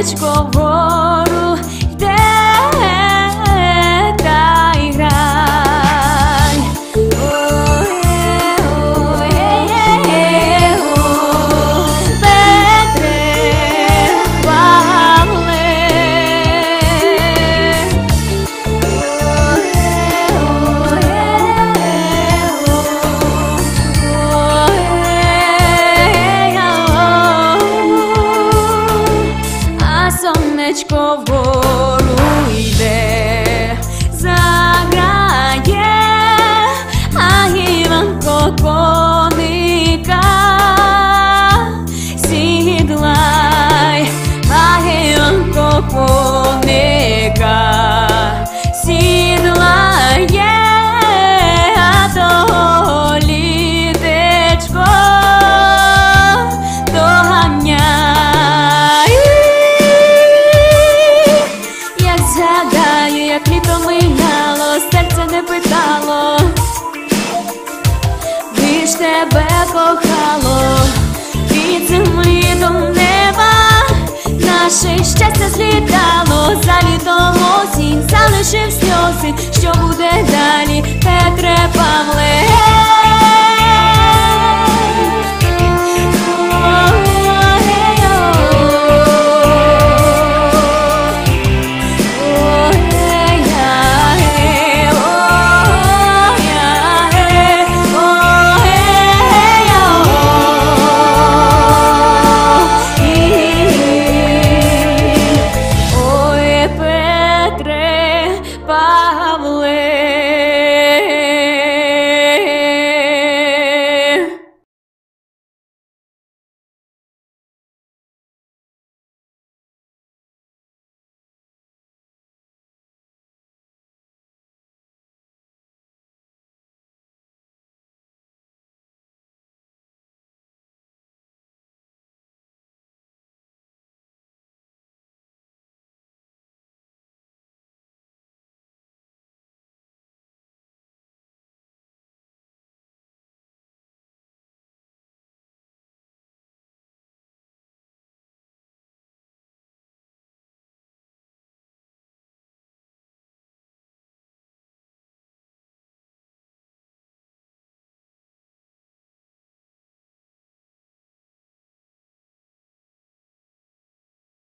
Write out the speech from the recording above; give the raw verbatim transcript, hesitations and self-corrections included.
сонечко вгору йде та й грай. Ой-ой-ой-ой, Петре, Павле, а сонечко вгору йде, заграє, а Іванко коника сідлай, а Іванко коника сідлає, а того літечко доганяй. Як згадаю, як літо минало, серце не питало, лиш тебе кохало, від землі до неба наше щастя злітало, за літом осінь залишив сльози, що буде далі, Петре, Павле.